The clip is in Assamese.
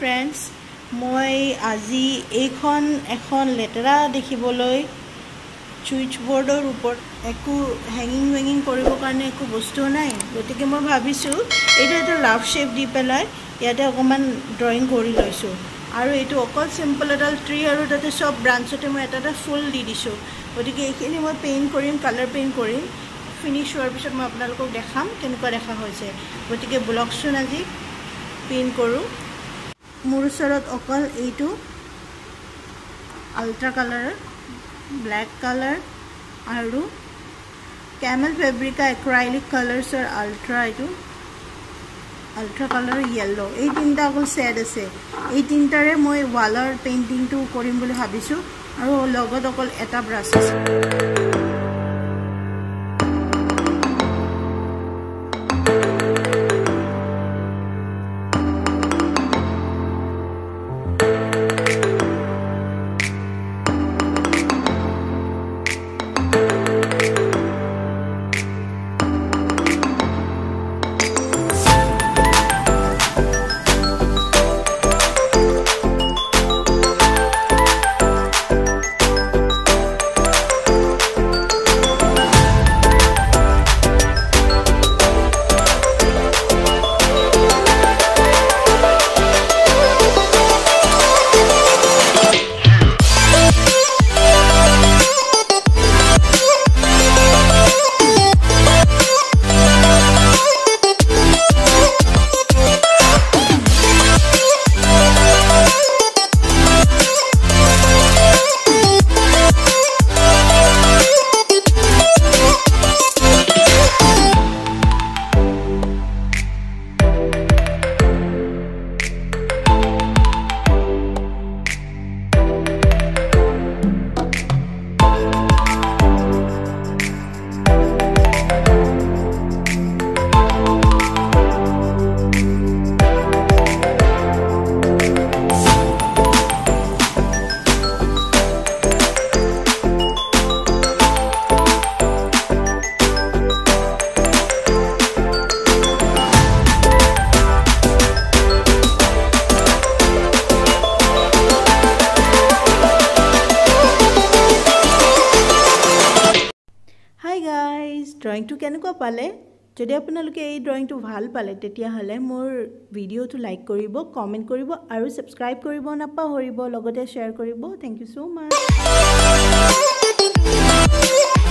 friends, মই আজি এখন লেটেৰা দেখিবলৈ সুইচ বোৰ্ডৰ ওপৰত একো হ্যাঙ্গিং কৰিবৰ কাৰণে একো বস্তু নাই গতিকে মই ভাবিছো এইটো এটা লাভ শেপ দি পেলাই ইয়াতে অকমান ড্ৰয়িং কৰি লৈছো আৰু এইটো অকল সিম্পল এটা ট্ৰী আৰু তাতে সব ব্ৰাঞ্চতে মই এটা ফুল দি দিছো গতিকে এইখিনি মই পেইন্ট কৰিম কালাৰ পেইন্ট কৰিম ফিনিশ হোৱাৰ পিছত মই আপোনালোকক দেখাম কেনেকুৱা দেখা হৈছে গতিকে ব্লকছন আজি পেইন্ট কৰো মোৰ ওচৰত অকল এইটো আল্ট্ৰা কালাৰ black color আৰু camel fabric acrylic colors or ultra color yellow এই তিনটা অকল শেড আছে এই তিনটাৰে মই ওয়ালৰ পেইন্টিং টো কৰিম বুলি ভাবিছো আৰু লগত অকল এটা ব্ৰাছ আছে ড্ৰয়িংটো কেনেকুৱা পালে যদি আপোনালোকে এই ড্ৰয়িংটো ভাল পালে তেতিয়া হলে মোৰ ভিডিওটো লাইক কৰিব কমেন্ট কৰিব আৰু সাবস্ক্ৰাইব কৰিব নাপাহৰিব লগতে শেয়াৰ কৰিব থ্যাংক ইউ সো মাচ